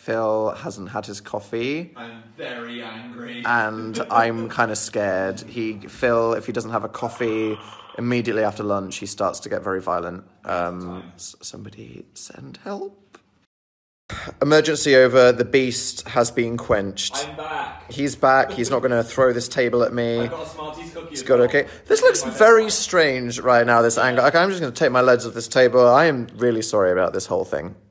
Phil hasn't had his coffee. I'm very angry. And I'm kind of scared. Phil, if he doesn't have a coffee immediately after lunch, he starts to get very violent. Somebody send help. Emergency over. The beast has been quenched. I'm back. He's back. He's not going to throw this table at me. I've got a Smarties cookie. It's good, okay. This looks very strange right now, this angle. Okay, I'm just going to take my legs off this table. I am really sorry about this whole thing.